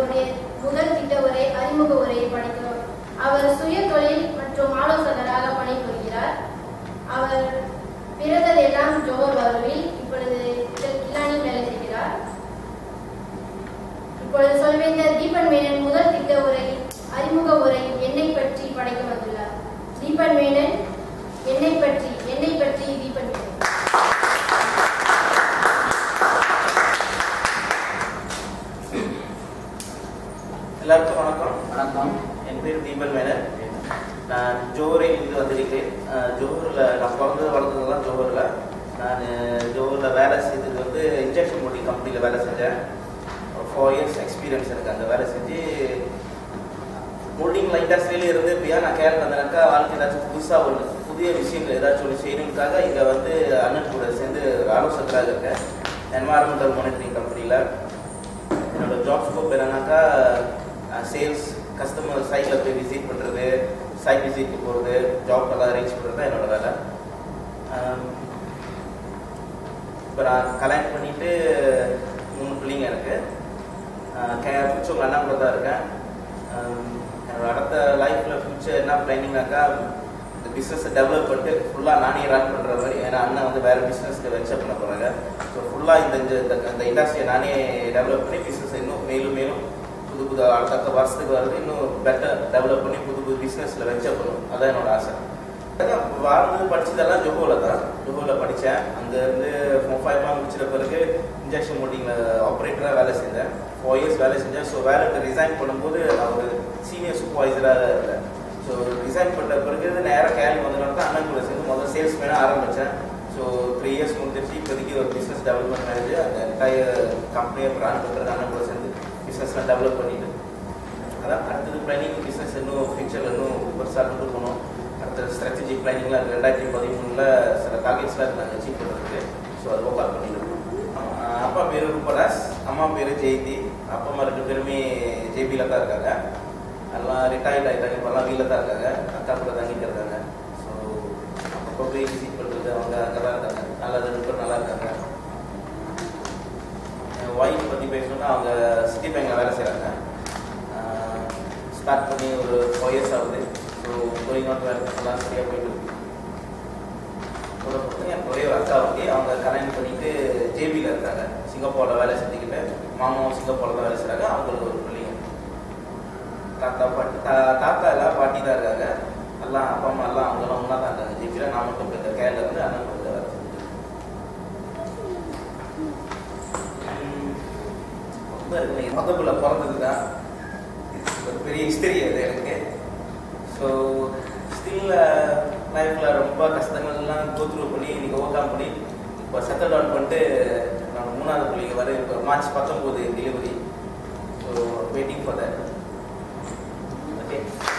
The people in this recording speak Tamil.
அவருடைய முதல் திட்ட உரை அறிமுக உரையை படிக்கிறோம். அவர் சுய தொழில் மற்றும் ஆலோசகராக பணிபுரிகிறார். அவர் பிறந்ததெல்லாம் ஜோஹர் பாருவில், இப்பொழுது கிலானி வேலை செய்கிறார். இப்பொழுது சொல்வேந்தர் தீபன் மேனன் முதல் திட்ட உரை அறிமுக உரை என்னை பற்றி படைக்க வந்துள்ளார். தீபன் மேனன் என்னை பற்றி தீபன் மேனன். எல்லாருக்கும் வணக்கம். வணக்கம். என் பேர் தீபன் மேனன். நான் ஜோஹரில் இருந்து வந்திருக்கேன். ஜோஹரில் நான் பிறந்தது வளர்ந்ததுலாம் ஜோஹரில். நான் ஜோஹரில் வேலை செய்தது வந்து இன்ஜெக்ஷன் மோல்டிங் கம்பெனியில் வேலை செஞ்சேன். 4 years எக்ஸ்பீரியன்ஸ் எனக்கு அங்கே வேலை செஞ்சு மோல்டிங் இண்டஸ்ட்ரியிலே இருந்து இப்போயா நான் கேர் வந்தேனாக்கா வாழ்க்கை ஏதாச்சும் புதுசாக ஒரு புதிய விஷயங்கள் ஏதாச்சும் ஒன்று செய்யணுக்காக இங்கே வந்து அண்ணன் கூட சேர்ந்து ஆலோசகராக இருக்கேன். என்வாரன்மெண்டல் மானிட்டரிங் கம்பெனியில் என்னோட ஜாப் ஸ்கோப் என்னன்னாக்கா சேல்ஸ், கஸ்டமர் சைட்டில் போய் விசிட் பண்ணுறது, சைட் விசிட்க்கு போகிறது, ஜாப் எல்லாம் அரேஞ்ச் பண்ணுறது தான் என்னோட வேலை. இப்போ நான் கல்யாணம் பண்ணிவிட்டு 3 பிள்ளைங்க எனக்கு. ஃபியூச்சர் அண்ணா கூட தான் இருக்கேன். என்னோட அடுத்த லைஃப்பில் ஃபியூச்சர் என்ன பிளானிங்னாக்கா இந்த பிஸ்னஸை டெவலப் பண்ணிட்டு ஃபுல்லாக நானே ரன் பண்ணுற மாதிரி. ஏன்னா அண்ணன் வந்து வேறு பிஸ்னஸ்க்கு வென்ச்சர் பண்ண போகிறாங்க. ஸோ ஃபுல்லாக இந்த இண்டஸ்ட்ரியை நானே டெவலப் பண்ணி பிஸ்னஸை இன்னும் மேலும் மேலும் புது அடுத்த வருஷத்துக்கு வருது இன்னும் பெட்டர் டெவலப் பண்ணி புது பிஸ்னஸில் வென்ச்சர் பண்ணணும். அதுதான் என்னோட ஆசை. வாழ்ந்து படித்ததெல்லாம் ஜோஹோவில் தான். ஜோஹோவில் படித்தேன். அங்கேருந்து 5 முடிச்சிட்ட பிறகு இன்ஜெக்ஷன் மோல்டிங்கில் ஆப்ரேட்டராக வேலை செஞ்சேன். 4 years வேலை செஞ்சேன். ஸோ வேலைக்கு ரிசைன் பண்ணும்போது நான் ஒரு சீனியர் சூப்பர்வைசராக இருந்தேன். ஸோ ரிசைன் பண்ண பிறகு நேராக கேள்வி வந்ததுனால தான் அண்ணன் கூட சேர்ந்து முதல் சேல்ஸ் மேனாக ஆரம்பித்தேன். ஸோ 3 years முடிஞ்சிருச்சு. இப்போதைக்கு ஒரு பிஸ்னஸ் டெவலப்மெண்ட் மேனேஜர். அந்த என்டையர் கம்பெனியை பிராண்ட் பண்ணுறது அண்ணன் கூட சேர்ந்து பிஸ்னஸ்லாம் டெவலப் பண்ணிட்டு அதான் அடுத்தது பிளானிங் பிஸ்னஸ் இன்னும் ஃபியூச்சரில் இன்னும் பெருசாக கொண்டு போகணும். அடுத்த ஸ்ட்ராட்டஜி பிளானிங்லாம் 2013 சில டார்கெட்ஸ்லாம் இருந்தாங்க அச்சீவ் பண்ணுறதுக்கு. ஸோ அது ஒர்க் அவுட் பண்ணிட்டு அப்பா பேர் ரூபராஜ், அம்மா பேர் ஜெயந்தி. அப்பா அம்மா 2 பேருமே ஜேபியில் தான் இருக்காங்க. எல்லாம் ரிட்டையர்ட் ஆகிட்டாங்க. இப்போல்லாம் வீட்டில் தான் இருக்காங்க. அக்கா கூட தங்கிட்டு இருக்காங்க. ஸோ அப்போ போய் விசிட் பண்ணுறது அவங்க அங்கே தான் இருக்காங்க. நல்லா 2 பேர் நல்லா இருக்காங்க. என் ஒய்ஃப் பற்றி பேசணுன்னா அவங்க சிட்டி பேங்கில் வேலை செய்கிறாங்க. ஸ்டார்ட் பண்ணி ஒரு 4 years ஆகுது. ஸோ கோயிங் அவுட் வேலை எல்லாம் சரியாக போயிட்டு இருக்கு. எனக்கு ஒரே ஒரு அக்கா வந்து அவங்க கல்யாணம் பண்ணிட்டு ஜேபியில் இருக்காங்க. சிங்கப்பூரில் வேலை செஞ்சுக்கிட்டு மாமாவும் சிங்கப்பூரில் தான் வேலை செய்கிறாங்க. அவங்களுக்கு ஒரு பிள்ளைங்க. தாத்தா பாட்டி தாத்தா எல்லாம் பாட்டி தான் இருக்காங்க. எல்லாம் அப்பா அம்மா எல்லாம் அவங்களாம் ஒன்றா தான் இருக்காங்க ஜேபியில். நான் மட்டும் இந்த கேரில் வந்து அண்ணன் வந்து வேலை செஞ்சு மொத்தப்புள்ள பிறந்தது தான் ஒரு பெரிய ஹிஸ்டரி அது எனக்கு. ஸோ ஸ்டில் லைஃப்பில் ரொம்ப கஷ்டங்கள்லாம் கோத்ரூ பண்ணி இன்றைக்கி ஓவர் கம் பண்ணி இப்போ செட்டில் டவுன் பண்ணிட்டு நான் 3வது பிள்ளைங்க வர இப்போ March 19 delivery. So waiting for that. Okay.